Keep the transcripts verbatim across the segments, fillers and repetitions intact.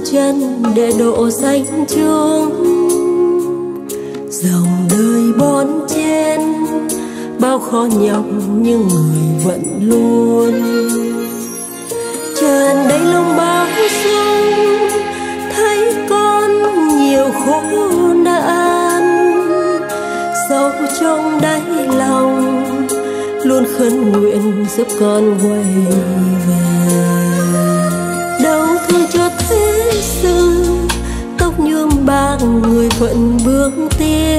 chân để độ danh chung. Dòng đời bon chen bao khó nhọc nhưng người vẫn luôn tràn đầy lòng bao dung, thấy con nhiều khổ nạn sâu trong đáy lòng, luôn khấn nguyện giúp con quay về. Đau thương cho thế sự tóc nhuộm bạc người vẫn bước tiếp,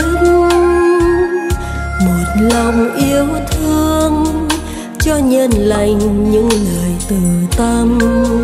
một lòng yêu thương cho nhân lành những lời từ tâm.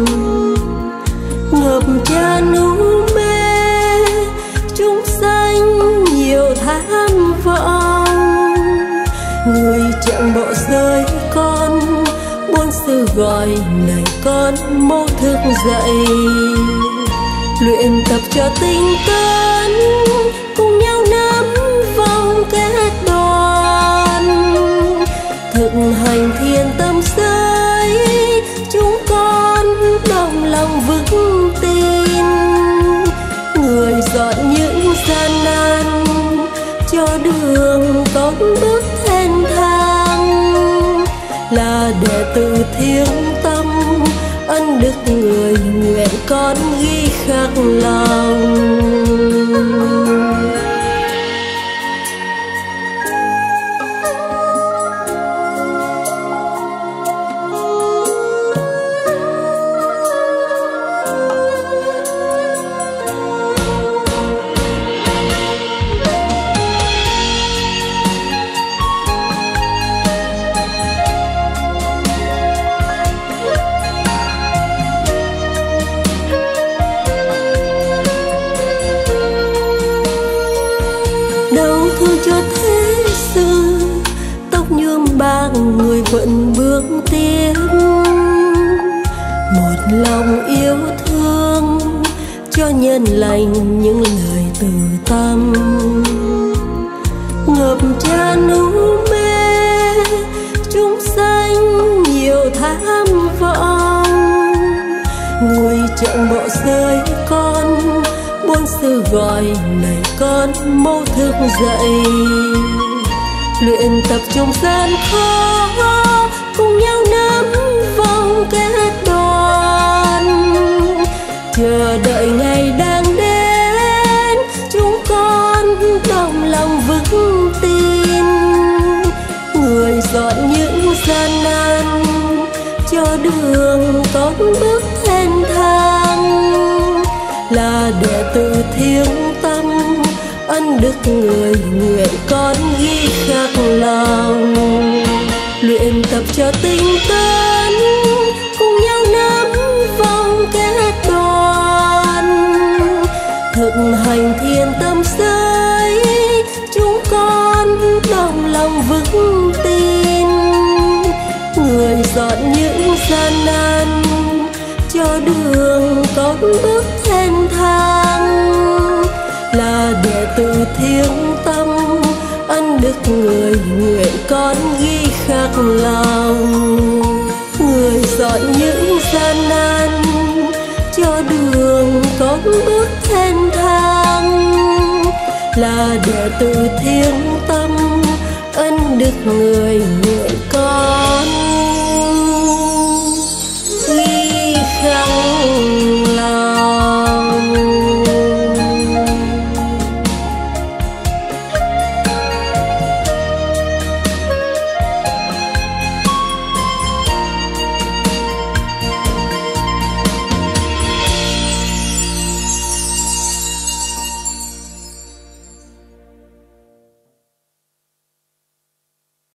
Ngập tràn u mê chúng sanh nhiều tham vọng, người chẳng bỏ rơi con buông sư gọi này con mô thức dậy. Luyện tập cho tinh tấn cùng nhau nắm vòng kết đoàn, thực hành thiền tâm giới chúng con đồng lòng vững tin. Người dọn những gian nan cho đường con bước thênh thang, là đệ tử thiêng tâm ân đức người nguyện con ghi khắc lòng. Cho thế sự tóc nhuộm bạc người vẫn bước tiếp, một lòng yêu thương cho nhân lành những lời từ tâm. Ngập tràn u mê chúng sanh nhiều tham vọng, người chẳng bỏ rơi con buông sư gọi này con mô thức dậy. Luyện tập trong gian khó cùng nhau nắm vòng kết đoàn, chờ đợi ngày đang đến chúng con đồng lòng vững tin. Người dọn những gian nan cho đường con bước thênh thang, là đệ tử thiêng tâm ân đức người nguyện con ghi khắc lòng. Luyện tập cho tinh tấn cùng nhau nắm vòng kết đoàn, thực hành thiền tâm giới chúng con đồng lòng vững tin. Người dọn những gian nan cho đường con bước thênh thang, là đệ tử thiêng tâm ân đức người nguyện con ghi khắc lòng. Người dọn những gian nan cho đường con bước thênh thang, là đệ tử thiêng tâm ân đức người